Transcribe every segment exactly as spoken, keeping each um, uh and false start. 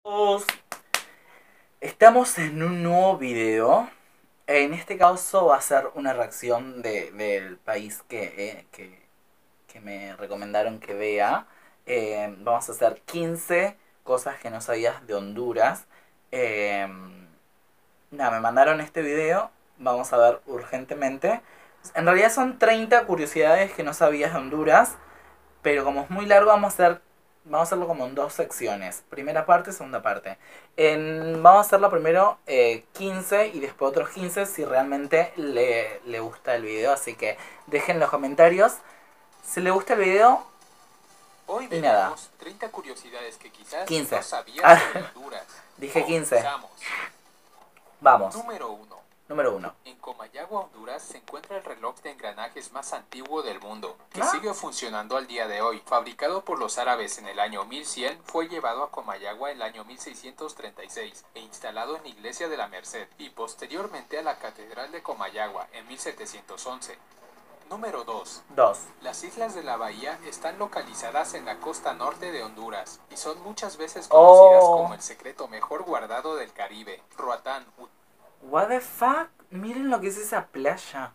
Todos. Estamos en un nuevo video. En este caso va a ser una reacción de, del país que, eh, que, que me recomendaron que vea. Eh, vamos a hacer quince cosas que no sabías de Honduras. Eh, nada, me mandaron este video. Vamos a ver urgentemente. En realidad son treinta curiosidades que no sabías de Honduras. Pero como es muy largo, vamos a hacer vamos a hacerlo como en dos secciones. Primera parte, segunda parte. En, vamos a hacerlo primero eh, quince y después otros quince si realmente le, le gusta el video. Así que dejen en los comentarios si le gusta el video. Hoy Y nada, veremos treinta curiosidades que quizás quince. no sabías Ah, sobre Honduras. dije quince. Comenzamos. Vamos. Número uno. Número uno. En Comayagua, Honduras, se encuentra el reloj de engranajes más antiguo del mundo, que ¿Ah? sigue funcionando al día de hoy. Fabricado por los árabes en el año mil cien, fue llevado a Comayagua en el año mil seiscientos treinta y seis e instalado en la iglesia de la Merced y posteriormente a la catedral de Comayagua en mil setecientos once. Número dos. dos. Las islas de la bahía están localizadas en la costa norte de Honduras y son muchas veces conocidas Oh. como el secreto mejor guardado del Caribe. Roatán. What the fuck? Miren lo que es esa playa.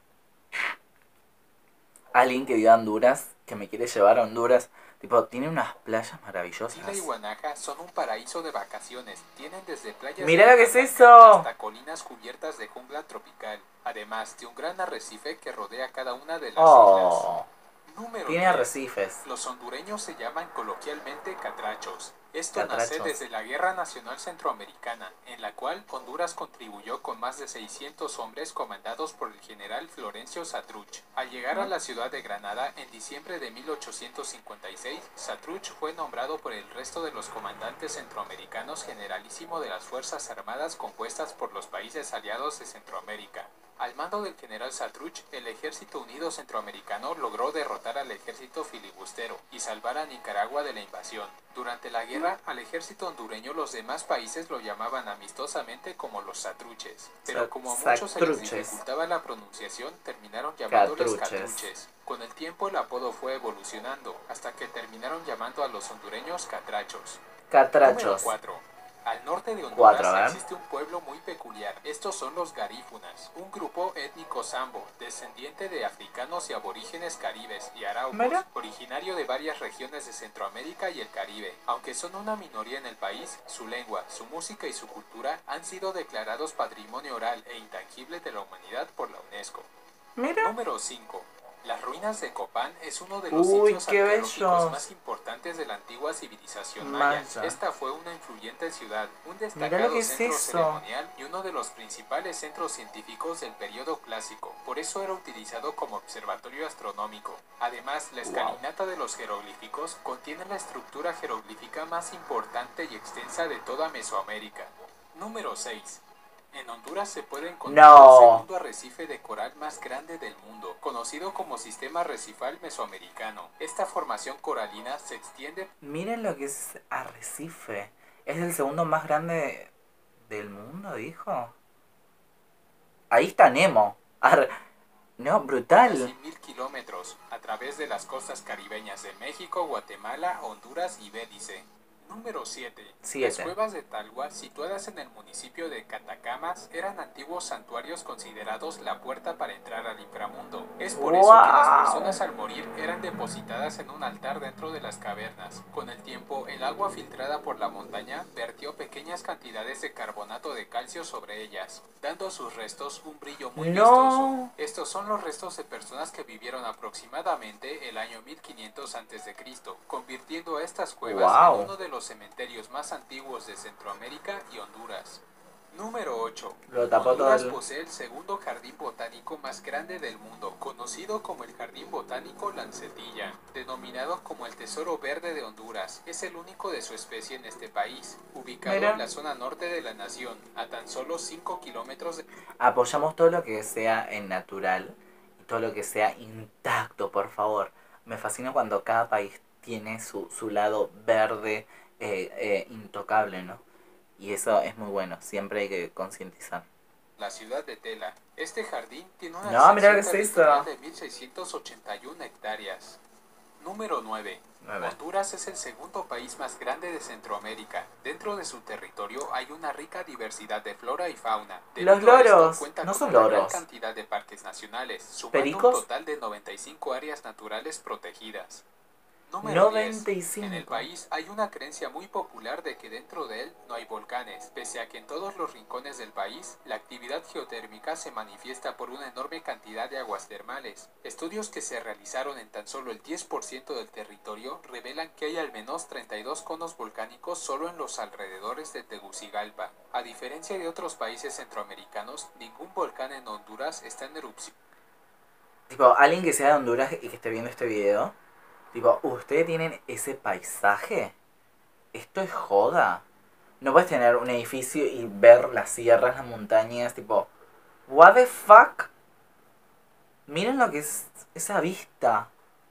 Alguien que viva en Honduras, que me quiere llevar a Honduras. Tipo, tiene unas playas maravillosas. Chila y Guanaja son un paraíso de vacaciones. Tienen desde playas Mirá lo que es de eso. hasta colinas cubiertas de jungla tropical, además de un gran arrecife que rodea cada una de las Oh. islas. Número Tiene diez. arrecifes. Los hondureños se llaman coloquialmente catrachos. Esto Catrachos. nace desde la Guerra Nacional Centroamericana, en la cual Honduras contribuyó con más de seiscientos hombres comandados por el general Florencio Satruch. Al llegar a la ciudad de Granada en diciembre de mil ochocientos cincuenta y seis, Satruch fue nombrado por el resto de los comandantes centroamericanos generalísimo de las Fuerzas Armadas compuestas por los países aliados de Centroamérica. Al mando del general Satruch, el Ejército Unido Centroamericano logró derrotar al ejército filibustero y salvar a Nicaragua de la invasión. Durante la guerra, al ejército hondureño los demás países lo llamaban amistosamente como los Satruches, pero como a muchos se les dificultaba la pronunciación, terminaron llamándoles Catruches. Catruches. Con el tiempo el apodo fue evolucionando, hasta que terminaron llamando a los hondureños Catrachos. Catrachos. Número cuatro. Al norte de Cuatro, Honduras ¿eh? existe un pueblo muy peculiar. Estos son los garífunas, un grupo étnico sambo, descendiente de africanos y aborígenes caribes y araucos, Mira. originario de varias regiones de Centroamérica y el Caribe. Aunque son una minoría en el país, su lengua, su música y su cultura han sido declarados patrimonio oral e intangible de la humanidad por la UNESCO. Mira. Número cinco. Las ruinas de Copán es uno de los Uy, sitios qué arqueológicos bellos. más importantes de la antigua civilización maya. Maya. Esta fue una influyente ciudad, un Mirá destacado lo que es centro eso. ceremonial y uno de los principales centros científicos del periodo clásico. Por eso era utilizado como observatorio astronómico. Además, la escalinata de los jeroglíficos contiene la estructura jeroglífica más importante y extensa de toda Mesoamérica. Número seis. En Honduras se puede encontrar No. el segundo arrecife de coral más grande del mundo, conocido como Sistema Arrecifal Mesoamericano. Esta formación coralina se extiende. Miren lo que es arrecife. Es el segundo más grande del mundo, dijo. Ahí está Nemo. Ar no, brutal. Casi mil kilómetros a través de las costas caribeñas de México, Guatemala, Honduras y Belice. Número siete. Siete. Las cuevas de Talgua, situadas en el municipio de Catacamas, eran antiguos santuarios considerados la puerta para entrar al inframundo. Es por eso Wow. que las personas al morir eran depositadas en un altar dentro de las cavernas. Con el tiempo, el agua filtrada por la montaña vertió pequeñas cantidades de carbonato de calcio sobre ellas, dando a sus restos un brillo muy No. vistoso. Estos son los restos de personas que vivieron aproximadamente el año mil quinientos antes de Cristo, convirtiendo a estas cuevas Wow. en uno de los cementerios más antiguos de Centroamérica y Honduras. Número ocho. Lo tapó todo Honduras el... posee el segundo jardín botánico más grande del mundo, conocido como el Jardín Botánico Lancetilla, denominado como el Tesoro Verde de Honduras. Es el único de su especie en este país, ubicado Mira. en la zona norte de la nación, a tan solo cinco kilómetros de... Apoyamos todo lo que sea en natural y todo lo que sea intacto, por favor. Me fascina cuando cada país tiene su, su lado verde eh, eh, intocable, ¿no? Y eso es muy bueno, siempre hay que concientizar. La ciudad de Tela. Este jardín tiene una No, mirá extensión qué es territorial eso. de mil seiscientos ochenta y una hectáreas. Número nueve. nueve. Honduras es el segundo país más grande de Centroamérica. Dentro de su territorio hay una rica diversidad de flora y fauna. Los Debido a esto, loros. cuenta No con son una gran loros. cantidad de parques nacionales, sumando un ¿Pericos? total de noventa y cinco áreas naturales protegidas. Número diez. noventa y En el cinco. país hay una creencia muy popular de que dentro de él no hay volcanes, pese a que en todos los rincones del país la actividad geotérmica se manifiesta por una enorme cantidad de aguas termales. Estudios que se realizaron en tan solo el diez por ciento del territorio revelan que hay al menos treinta y dos conos volcánicos solo en los alrededores de Tegucigalpa. A diferencia de otros países centroamericanos, ningún volcán en Honduras está en erupción. Tipo, alguien que sea de Honduras y que esté viendo este video, tipo, ¿ustedes tienen ese paisaje? ¿Esto es joda? No puedes tener un edificio y ver las sierras, las montañas, tipo, what the fuck? Miren lo que es esa vista.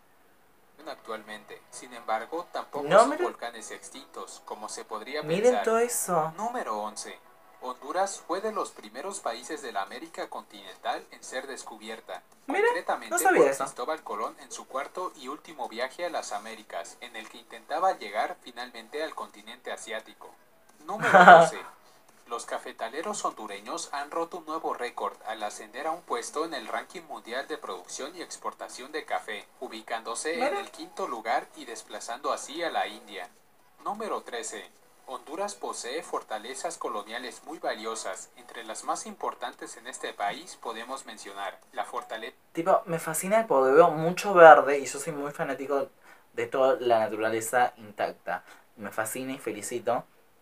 Actualmente. Sin embargo, tampoco No, son miren, volcanes extintos, como se podría miren pensar. todo eso. Número once. Honduras fue de los primeros países de la América continental en ser descubierta, Miren, concretamente no sabía por eso. Cristóbal Colón en su cuarto y último viaje a las Américas, en el que intentaba llegar finalmente al continente asiático. Número doce. Los cafetaleros hondureños han roto un nuevo récord al ascender a un puesto en el ranking mundial de producción y exportación de café, ubicándose en Mira. el quinto lugar y desplazando así a la India. Número trece. Honduras posee fortalezas coloniales muy valiosas. Entre las más importantes en este país podemos mencionar la fortaleza. Tipo, me fascina porque veo mucho verde y yo soy muy fanático de toda la naturaleza intacta. Me fascina y felicito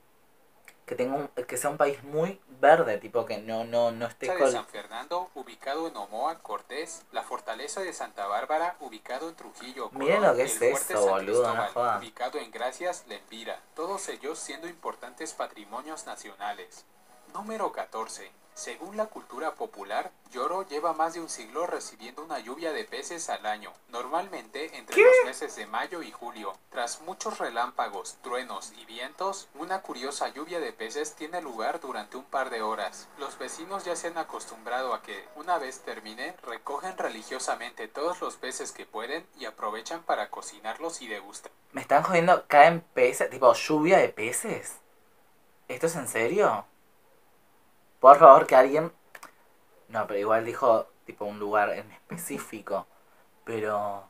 que tenga un, que sea un país muy verde, tipo que no no no esté de con... San Fernando, ubicado en Omoa, Cortés, la fortaleza de Santa Bárbara, ubicado en Trujillo, Colón, Miren lo que y es el fuerte eso, San boludo, no Cristóbal, jodan. ubicado en Gracias, Lempira, todos ellos siendo importantes patrimonios nacionales. Número catorce. Según la cultura popular, Lloro lleva más de un siglo recibiendo una lluvia de peces al año, normalmente entre ¿Qué? los meses de mayo y julio. Tras muchos relámpagos, truenos y vientos, una curiosa lluvia de peces tiene lugar durante un par de horas. Los vecinos ya se han acostumbrado a que, una vez termine, recogen religiosamente todos los peces que pueden y aprovechan para cocinarlos y degustar. Me están jodiendo, caen peces, tipo lluvia de peces. ¿Esto es en serio? Por favor, que alguien... No, pero igual dijo tipo un lugar en específico. Pero...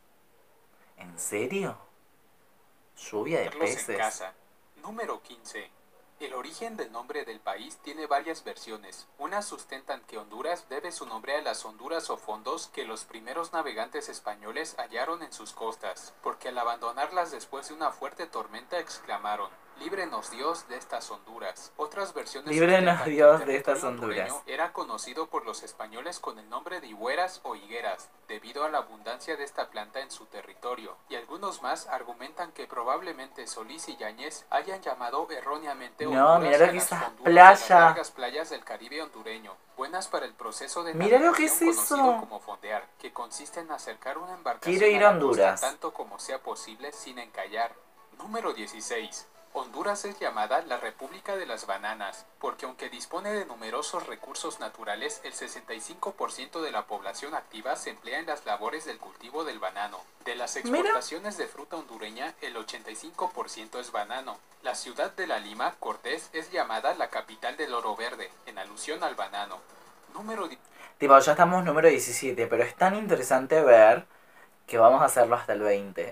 ¿En serio? Lluvia de Verlos en peces. casa. Número quince. El origen del nombre del país tiene varias versiones. Unas sustentan que Honduras debe su nombre a las honduras o fondos que los primeros navegantes españoles hallaron en sus costas, porque al abandonarlas después de una fuerte tormenta exclamaron: "Líbrenos Dios de estas Honduras". Otras versiones Líbrenos sustentan que Dios el de estas territorio hondureño Honduras. era conocido por los españoles con el nombre de higueras o higueras, debido a la abundancia de esta planta en su territorio, y algunos más argumentan que probablemente Solís y Yáñez hayan llamado erróneamente No, Honduras mira lo a que las esas fonduras de las playas. largas playas del Caribe hondureño, buenas para el proceso de Mira lo que es navegación conocido eso. como fondear, que consiste en acercar una embarcación Quiero ir a a la costa Honduras. tanto como sea posible sin encallar. Número dieciséis. Honduras es llamada la República de las Bananas, porque aunque dispone de numerosos recursos naturales, el sesenta y cinco por ciento de la población activa se emplea en las labores del cultivo del banano. De las Mira. exportaciones de fruta hondureña, el ochenta y cinco por ciento es banano. La ciudad de La Lima, Cortés, es llamada la capital del oro verde, en alusión al banano. Número di- Tipo, ya estamos número diecisiete, pero es tan interesante ver que vamos a hacerlo hasta el veinte.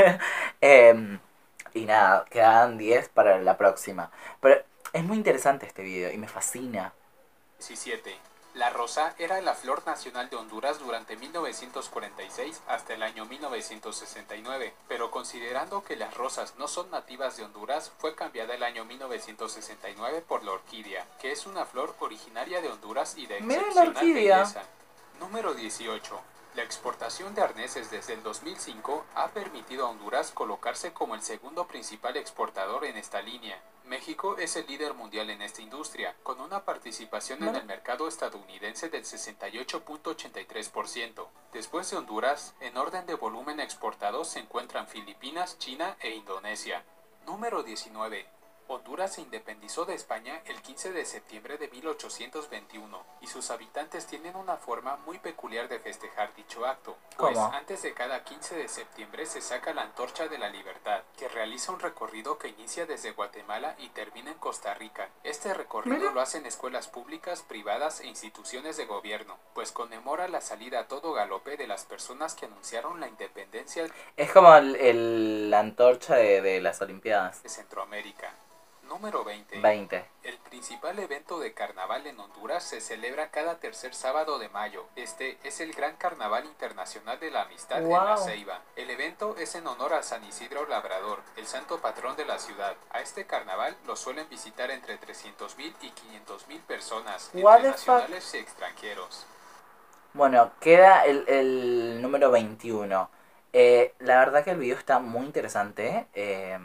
Em, y nada, quedan diez para la próxima. Pero es muy interesante este video y me fascina. diecisiete. La rosa era la flor nacional de Honduras durante mil novecientos cuarenta y seis hasta el año mil novecientos sesenta y nueve, pero considerando que las rosas no son nativas de Honduras, fue cambiada el año mil novecientos sesenta y nueve por la orquídea, que es una flor originaria de Honduras y de Miren la excepcional orquídea. belleza. Número dieciocho. La exportación de arneses desde el dos mil cinco ha permitido a Honduras colocarse como el segundo principal exportador en esta línea. México es el líder mundial en esta industria, con una participación en Bueno. el mercado estadounidense del sesenta y ocho punto ochenta y tres por ciento. Después de Honduras, en orden de volumen exportado se encuentran Filipinas, China e Indonesia. Número diecinueve. Honduras se independizó de España el quince de septiembre de mil ochocientos veintiuno y sus habitantes tienen una forma muy peculiar de festejar dicho acto, pues ¿Cómo? antes de cada quince de septiembre se saca la Antorcha de la Libertad, que realiza un recorrido que inicia desde Guatemala y termina en Costa Rica. Este recorrido Mira. lo hacen escuelas públicas, privadas e instituciones de gobierno, pues conmemora la salida a todo galope de las personas que anunciaron la independencia Es como el, el- la antorcha de, de las Olimpiadas. de Centroamérica. Número veinte. veinte. El principal evento de carnaval en Honduras se celebra cada tercer sábado de mayo. Este es el Gran Carnaval Internacional de la Amistad en La Wow. Ceiba. El evento es en honor a San Isidro Labrador, el santo patrón de la ciudad. A este carnaval lo suelen visitar entre trescientos mil y quinientos mil personas, What entre the fuck? nacionales y extranjeros. Bueno, queda el, el número veintiuno. Eh, la verdad que el video está muy interesante. eh,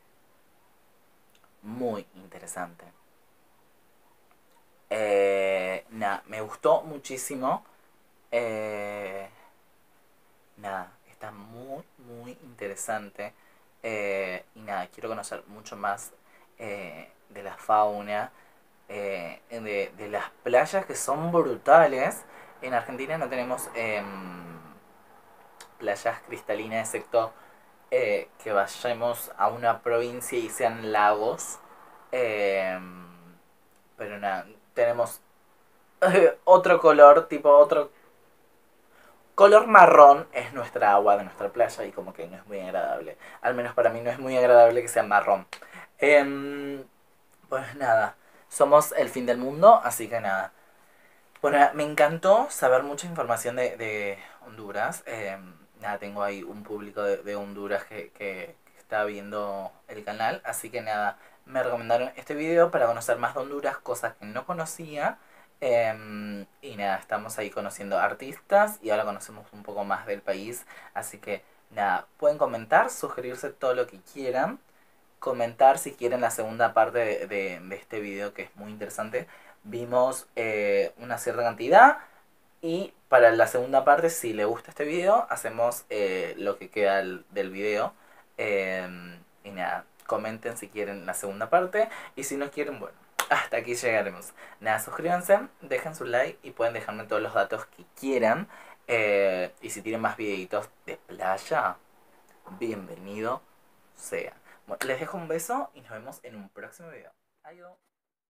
muy interesante. Eh, nada, me gustó muchísimo. Eh, nada, está muy, muy interesante. Eh, y nada, quiero conocer mucho más eh, de la fauna, eh, de, de las playas que son brutales. En Argentina no tenemos em, playas cristalinas, excepto eh, que vayamos a una provincia y sean lagos. Em, pero nada, tenemos otro color, tipo otro color marrón es nuestra agua de nuestra playa y como que no es muy agradable. Al menos para mí no es muy agradable que sea marrón. Em, pues nada, somos el fin del mundo, así que nada. Bueno, me encantó saber mucha información de, de Honduras. Em, nada, tengo ahí un público de, de Honduras que, que, que está viendo el canal, así que nada, me recomendaron este video para conocer más de Honduras, cosas que no conocía. Em, y nada, estamos ahí conociendo artistas y ahora conocemos un poco más del país. Así que nada, pueden comentar, sugerirse todo lo que quieran. Comentar si quieren la segunda parte de, de, de este video que es muy interesante. Vimos eh, una cierta cantidad y para la segunda parte, si les gusta este video, hacemos eh, lo que queda el- del video. Eh, y nada, comenten si quieren la segunda parte y si no quieren, bueno, hasta aquí llegaremos. Nada, suscríbanse, dejen su like y pueden dejarme todos los datos que quieran. Eh, y si tienen más videitos de playa, bienvenido sea. Bueno, les dejo un beso y nos vemos en un próximo video. Adiós.